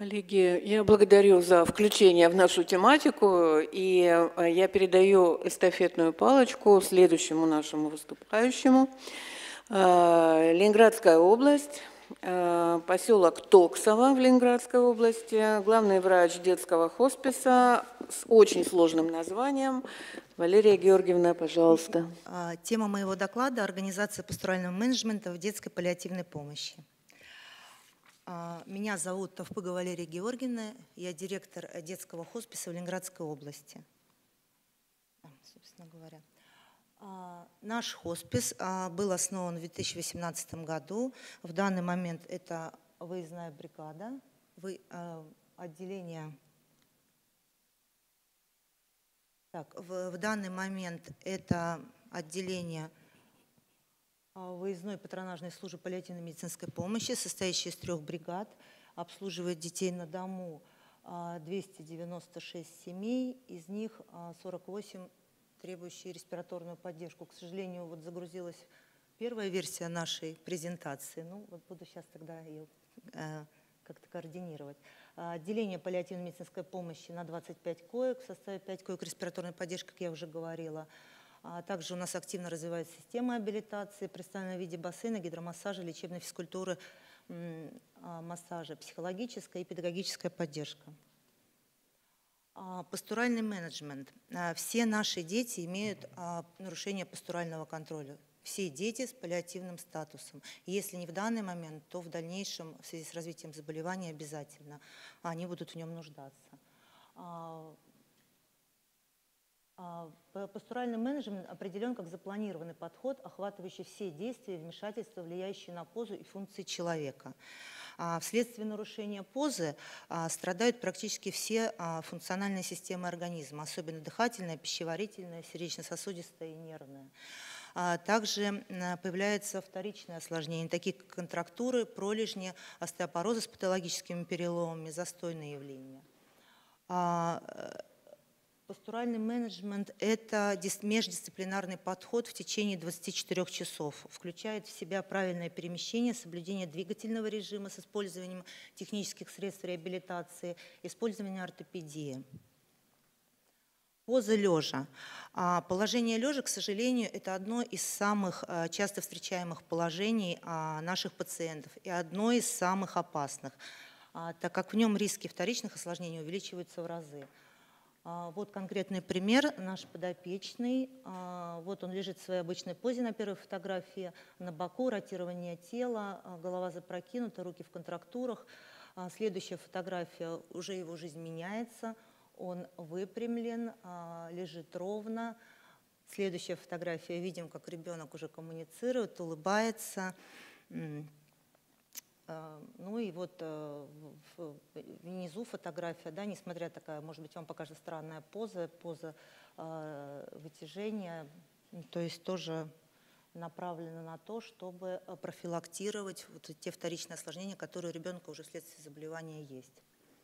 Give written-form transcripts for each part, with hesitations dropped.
Коллеги, я благодарю за включение в нашу тематику, и я передаю эстафетную палочку следующему нашему выступающему. Ленинградская область, поселок Токсово в Ленинградской области, главный врач детского хосписа с очень сложным названием. Валерия Георгиевна, пожалуйста. Тема моего доклада – организация пасторального менеджмента в детской паллиативной помощи. Меня зовут Тавпыгова Валерия Георгиевна, я директор детского хосписа в Ленинградской области. Собственно говоря. Наш хоспис был основан в 2018 году. В данный момент это выездная бригада, отделение. В данный момент это отделение выездной патронажной службы паллиативной медицинской помощи, состоящей из 3 бригад, обслуживает детей на дому 296 семей, из них 48 требующие респираторную поддержку. К сожалению, вот загрузилась первая версия нашей презентации. Ну, вот буду сейчас тогда ее как-то координировать. Отделение паллиативной медицинской помощи на 25 коек, в составе 5 коек респираторной поддержки, как я уже говорила. Также у нас активно развивается система абилитации, представленная в виде бассейна, гидромассажа, лечебной физкультуры, массажа, психологическая и педагогическая поддержка. Пастуральный менеджмент. Все наши дети имеют нарушение пастурального контроля. Все дети с паллиативным статусом. Если не в данный момент, то в дальнейшем, в связи с развитием заболевания, обязательно они будут в нем нуждаться. Пастуральный менеджмент определен как запланированный подход, охватывающий все действия и вмешательства, влияющие на позу и функции человека. Вследствие нарушения позы страдают практически все функциональные системы организма, особенно дыхательная, пищеварительная, сердечно-сосудистая и нервная. Также появляются вторичные осложнения, такие как контрактуры, пролежни, остеопорозы с патологическими переломами, застойные явления. Пастуральный менеджмент – это междисциплинарный подход в течение 24 часов. Включает в себя правильное перемещение, соблюдение двигательного режима с использованием технических средств реабилитации, использование ортопедии. Поза лежа. Положение лежа, к сожалению, это одно из самых часто встречаемых положений наших пациентов и одно из самых опасных, так как в нем риски вторичных осложнений увеличиваются в разы. Вот конкретный пример, наш подопечный. Вот он лежит в своей обычной позе на первой фотографии, на боку, ротирование тела, голова запрокинута, руки в контрактурах. Следующая фотография, уже его жизнь меняется, он выпрямлен, лежит ровно. Следующая фотография, видим, как ребенок уже коммуницирует, улыбается. Ну и вот внизу фотография, да, несмотря такая, может быть, вам покажется странная поза вытяжения, то есть тоже направлена на то, чтобы профилактировать вот те вторичные осложнения, которые у ребенка уже вследствие заболевания есть.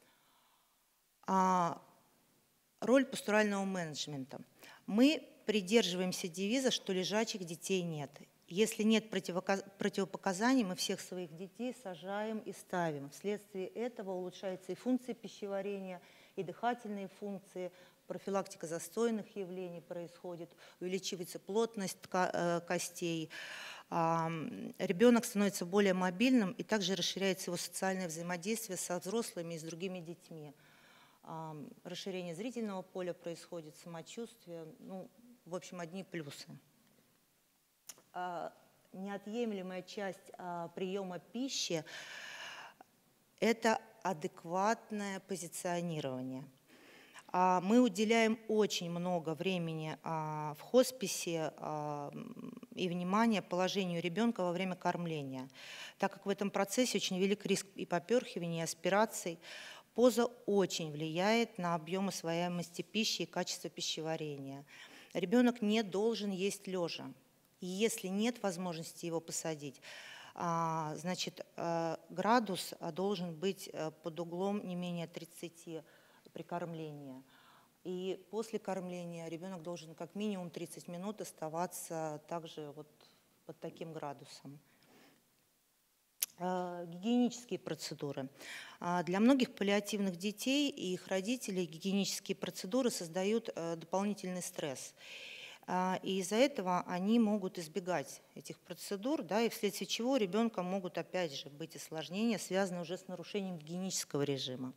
Роль пастурального менеджмента. Мы придерживаемся девиза, что лежачих детей нет. Если нет противопоказаний, мы всех своих детей сажаем и ставим. Вследствие этого улучшаются и функции пищеварения, и дыхательные функции, профилактика застойных явлений происходит, увеличивается плотность костей. Ребенок становится более мобильным, и также расширяется его социальное взаимодействие со взрослыми и с другими детьми. Расширение зрительного поля происходит, самочувствие, ну, в общем, одни плюсы. Неотъемлемая часть приема пищи – это адекватное позиционирование. Мы уделяем очень много времени в хосписе и внимания положению ребенка во время кормления, так как в этом процессе очень велик риск и поперхивания, и аспираций. Поза очень влияет на объем усвояемости пищи и качество пищеварения. Ребенок не должен есть лежа. И если нет возможности его посадить, значит, градус должен быть под углом не менее 30 при кормлении. И после кормления ребенок должен как минимум 30 минут оставаться также вот под таким градусом. Гигиенические процедуры. Для многих паллиативных детей и их родителей гигиенические процедуры создают дополнительный стресс. И из-за этого они могут избегать этих процедур, да, и вследствие чего у ребенка могут опять же быть осложнения, связанные уже с нарушением гигиенического режима.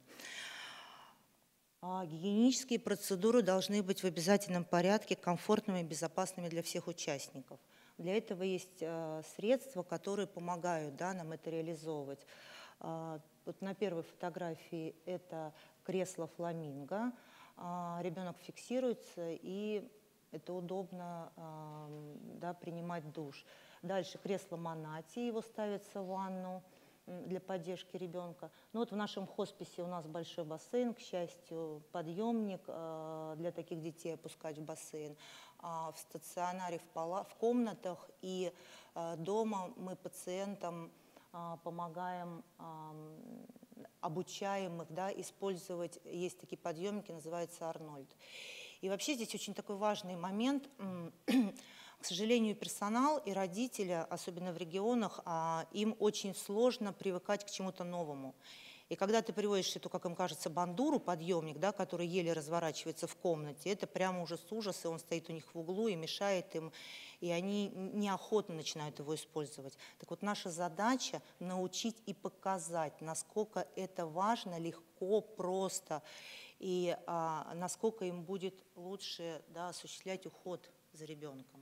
Гигиенические процедуры должны быть в обязательном порядке комфортными и безопасными для всех участников. Для этого есть средства, которые помогают, да, нам это реализовывать. Вот на первой фотографии это кресло фламинго. Ребенок фиксируется, и это удобно, да, принимать душ. Дальше кресло Монати, его ставится в ванну для поддержки ребенка. Ну вот в нашем хосписе у нас большой бассейн, к счастью, подъемник для таких детей опускать в бассейн. В стационаре, в комнатах и дома мы пациентам помогаем, обучаем их, да, использовать, есть такие подъемники, называется Арнольд. И вообще здесь очень такой важный момент. К сожалению, персонал и родители, особенно в регионах, им очень сложно привыкать к чему-то новому. И когда ты приводишь эту, как им кажется, бандуру, подъемник, да, который еле разворачивается в комнате, это прямо ужас ужас, и он стоит у них в углу и мешает им, и они неохотно начинают его использовать. Так вот, наша задача научить и показать, насколько это важно, легко, просто, и насколько им будет лучше, да, осуществлять уход за ребенком.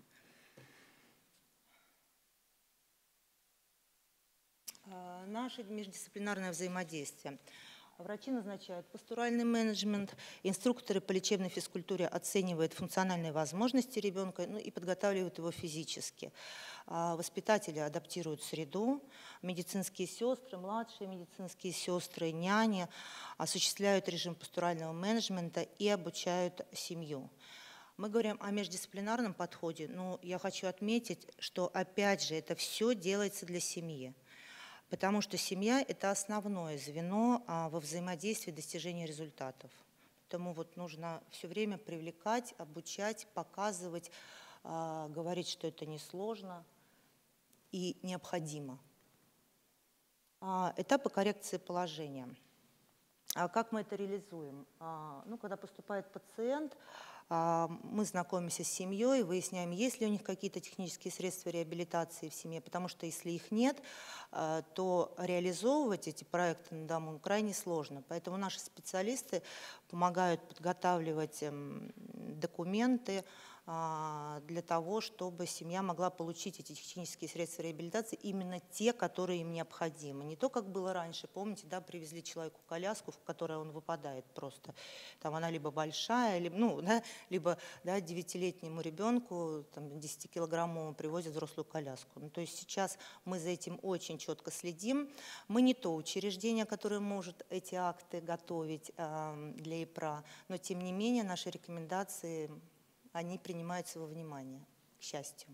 Наше междисциплинарное взаимодействие. Врачи назначают пастуральный менеджмент, инструкторы по лечебной физкультуре оценивают функциональные возможности ребенка, ну, и подготавливают его физически. Воспитатели адаптируют среду, медицинские сестры, младшие медицинские сестры, няни осуществляют режим пастурального менеджмента и обучают семью. Мы говорим о междисциплинарном подходе, но я хочу отметить, что опять же это все делается для семьи. Потому что семья – это основное звено во взаимодействии достижения результатов. Поэтому вот нужно все время привлекать, обучать, показывать, говорить, что это несложно и необходимо. Этапы коррекции положения. Как мы это реализуем? Ну, когда поступает пациент, мы знакомимся с семьей, выясняем, есть ли у них какие-то технические средства реабилитации в семье, потому что если их нет, то реализовывать эти проекты на дому крайне сложно. Поэтому наши специалисты помогают подготавливать документы для того, чтобы семья могла получить эти технические средства реабилитации, именно те, которые им необходимы. Не то, как было раньше, помните, да, привезли человеку коляску, в которой он выпадает просто. Там она либо большая, либо, ну, да, либо, да, 9-летнему ребенку, 10-килограммовому привозят взрослую коляску. Ну, то есть сейчас мы за этим очень четко следим. Мы не то учреждение, которое может эти акты готовить для ИПРА, но тем не менее наши рекомендации, они принимаются во внимание, к счастью.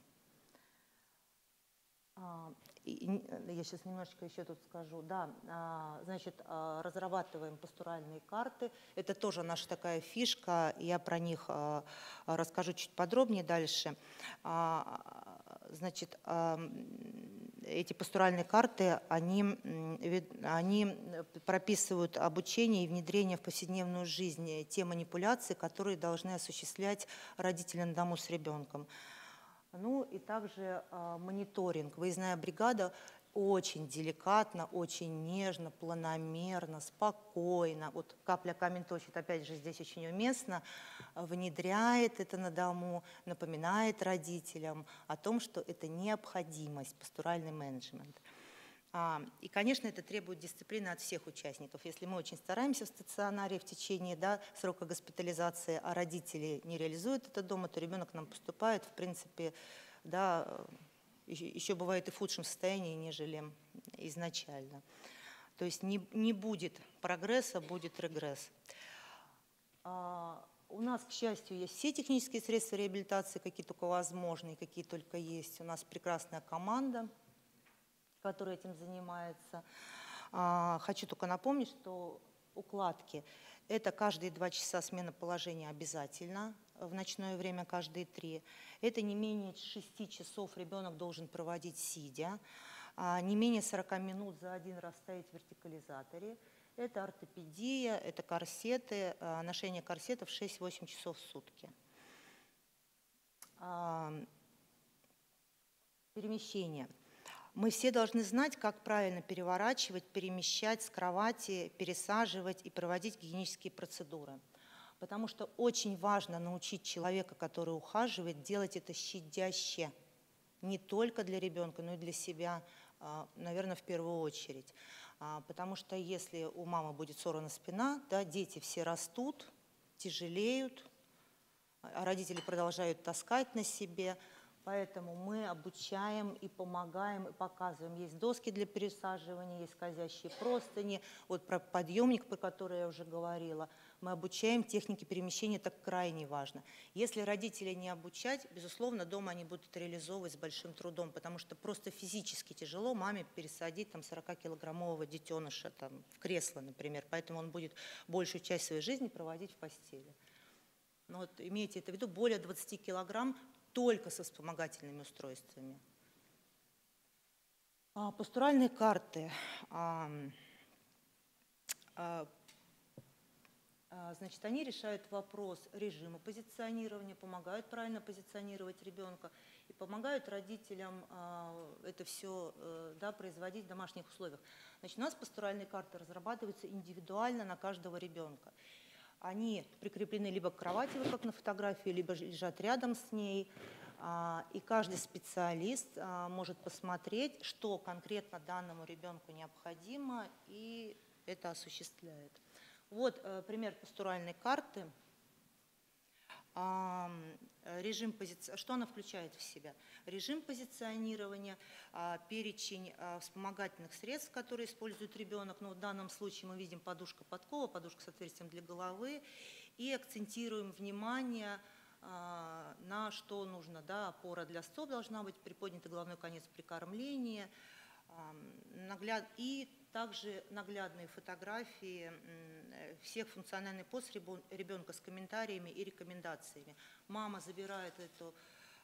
Я сейчас немножечко еще тут скажу. Да, значит, разрабатываем пастуральные карты. Это тоже наша такая фишка. Я про них расскажу чуть подробнее дальше. Значит, эти пастуральные карты, они прописывают обучение и внедрение в повседневную жизнь те манипуляции, которые должны осуществлять родители на дому с ребенком. Ну и также мониторинг. Выездная бригада очень деликатно, очень нежно, планомерно, спокойно, вот капля камень точит, опять же, здесь очень уместно, внедряет это на дому, напоминает родителям о том, что это необходимость, пастуральный менеджмент. И, конечно, это требует дисциплины от всех участников. Если мы очень стараемся в стационаре в течение, да, срока госпитализации, а родители не реализуют это дома, то ребенок к нам поступает, в принципе, да, еще бывает и в худшем состоянии, нежели изначально. То есть не будет прогресса, будет регресс. У нас, к счастью, есть все технические средства реабилитации, какие только возможны, какие только есть. У нас прекрасная команда, который этим занимается. Хочу только напомнить, что укладки – это каждые 2 часа смена положения обязательно, в ночное время каждые 3. Это не менее 6 часов ребенок должен проводить сидя. не менее 40 минут за один раз стоять в вертикализаторе. Это ортопедия, это корсеты, ношение корсетов 6-8 часов в сутки. Перемещение. Мы все должны знать, как правильно переворачивать, перемещать с кровати, пересаживать и проводить гигиенические процедуры. Потому что очень важно научить человека, который ухаживает, делать это щадяще. Не только для ребенка, но и для себя, наверное, в первую очередь. Потому что если у мамы будет сорвана спина, да, дети все растут, тяжелеют, а родители продолжают таскать на себе. Поэтому мы обучаем и помогаем, и показываем. Есть доски для пересаживания, есть скользящие простыни. Вот про подъемник, про который я уже говорила. Мы обучаем технике перемещения, это крайне важно. Если родителей не обучать, безусловно, дома они будут реализовывать с большим трудом, потому что просто физически тяжело маме пересадить 40-килограммового детеныша там, в кресло, например. Поэтому он будет большую часть своей жизни проводить в постели. Но вот имейте это в виду, более 20 килограмм только со вспомогательными устройствами. Постуральные карты. Значит, они решают вопрос режима позиционирования, помогают правильно позиционировать ребенка и помогают родителям это все производить в домашних условиях. Значит, у нас постуральные карты разрабатываются индивидуально на каждого ребенка. Они прикреплены либо к кровати, вот как на фотографии, либо лежат рядом с ней. И каждый специалист может посмотреть, что конкретно данному ребенку необходимо, и это осуществляет. Вот пример постуральной карты. Что она включает в себя? Режим позиционирования, перечень вспомогательных средств, которые использует ребенок. Ну, в данном случае мы видим подушка-подкова, подушка с отверстием для головы. И акцентируем внимание на что нужно. Да, опора для стоп должна быть, приподнятый головной конец при кормлении. И также наглядные фотографии всех функциональных поз ребенка с комментариями и рекомендациями. Мама забирает эту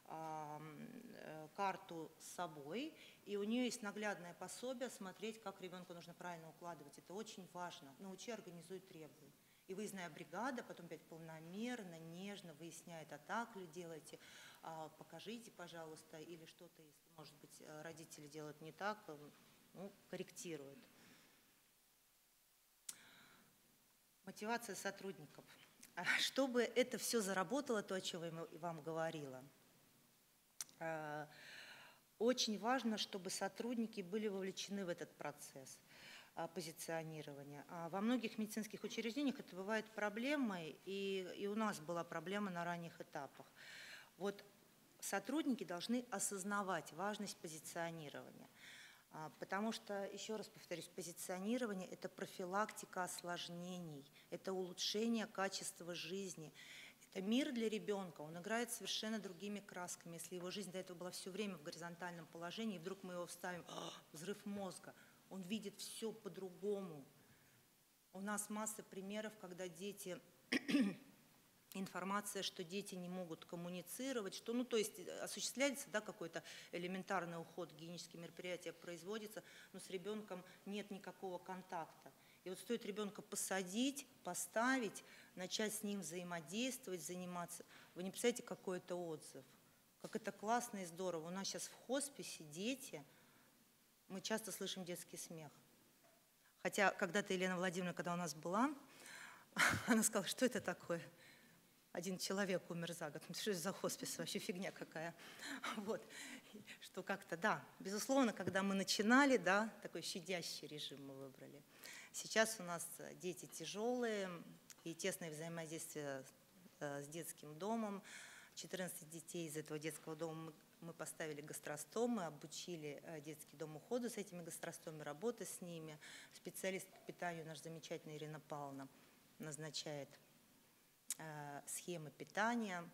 карту с собой, и у нее есть наглядное пособие смотреть, как ребенку нужно правильно укладывать. Это очень важно. Научи, организуй, требуй. И выездная бригада потом опять полномерно, нежно выясняет, а так ли делаете, покажите, пожалуйста, или что-то, если, может быть, родители делают не так, ну, корректируют. Мотивация сотрудников. Чтобы это все заработало, то, о чем я вам говорила, очень важно, чтобы сотрудники были вовлечены в этот процесс позиционирования. Во многих медицинских учреждениях это бывает проблемой, и у нас была проблема на ранних этапах. Вот сотрудники должны осознавать важность позиционирования. Потому что, еще раз повторюсь, позиционирование – это профилактика осложнений, это улучшение качества жизни, это мир для ребенка, он играет совершенно другими красками. Если его жизнь до этого была все время в горизонтальном положении, и вдруг мы его вставим, взрыв мозга, он видит все по-другому. У нас масса примеров, когда дети… Информация, что дети не могут коммуницировать, что, ну, то есть осуществляется, да, какой-то элементарный уход, гигиенические мероприятия производятся, но с ребенком нет никакого контакта. И вот стоит ребенка посадить, поставить, начать с ним взаимодействовать, заниматься. Вы не представляете, какой это отзыв, как это классно и здорово. У нас сейчас в хосписе дети, мы часто слышим детский смех. Хотя когда-то Елена Владимировна, когда у нас была, она сказала, что это такое? Один человек умер за год. Что это за хоспис? Вообще фигня какая. Вот. Что как-то, да, безусловно, когда мы начинали, да, такой щадящий режим мы выбрали. Сейчас у нас дети тяжелые и тесное взаимодействие с детским домом. 14 детей из этого детского дома мы поставили гастростомы, обучили детский дом уходу с этими гастростомами, работы с ними. Специалист по питанию наш замечательный Ирина Павловна назначает схемы питания.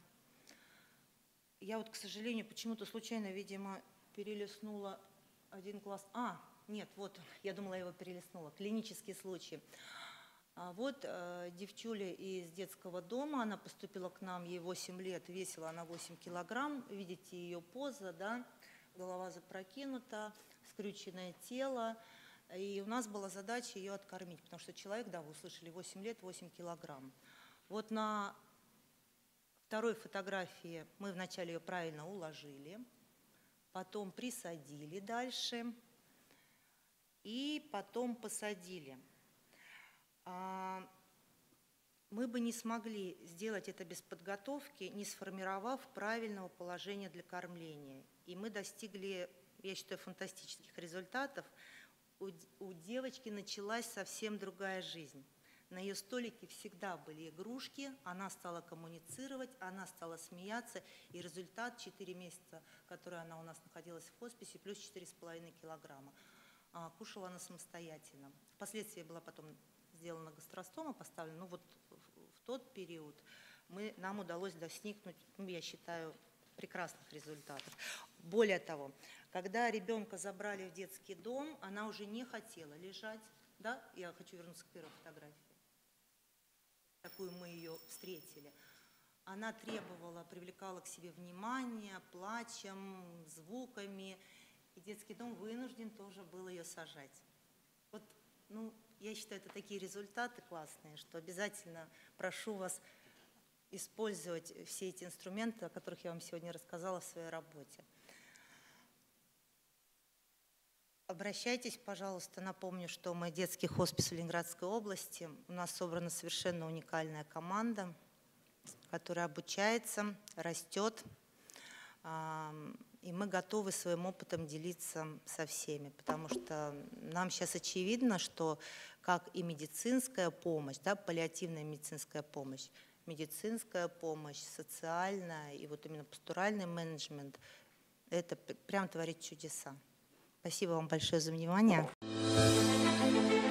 Я вот, к сожалению, почему-то случайно, видимо, перелистнула один класс. Нет, вот, я думала, я его перелистнула. Клинический случай. Вот девчуля из детского дома, она поступила к нам, ей 8 лет, весила она 8 килограмм. Видите ее поза, да? Голова запрокинута, скрюченное тело. И у нас была задача ее откормить, потому что человек, да, вы услышали, 8 лет, 8 килограмм. Вот на второй фотографии мы вначале ее правильно уложили, потом присадили дальше и потом посадили. Мы бы не смогли сделать это без подготовки, не сформировав правильного положения для кормления. И мы достигли, я считаю, фантастических результатов. У девочки началась совсем другая жизнь. На ее столике всегда были игрушки, она стала коммуницировать, она стала смеяться, и результат 4 месяца, которые она у нас находилась в хосписе, плюс 4,5 килограмма. Кушала она самостоятельно. Впоследствии была потом сделана гастростома, поставлена, но вот в тот период нам удалось достигнуть, я считаю, прекрасных результатов. Более того, когда ребенка забрали в детский дом, она уже не хотела лежать. Да? Я хочу вернуться к первой фотографии. Такую мы ее встретили. Она требовала, привлекала к себе внимание плачем, звуками. И детский дом вынужден тоже был ее сажать. Вот, я считаю, это такие результаты классные, что обязательно прошу вас использовать все эти инструменты, о которых я вам сегодня рассказала в своей работе. Обращайтесь, пожалуйста. Напомню, что мы детский хоспис в Ленинградской области. У нас собрана совершенно уникальная команда, которая обучается, растет. И мы готовы своим опытом делиться со всеми, потому что нам сейчас очевидно, что как и медицинская помощь, да, паллиативная медицинская помощь, социальная и вот именно пастуральный менеджмент, это прям творит чудеса. Спасибо вам большое за внимание.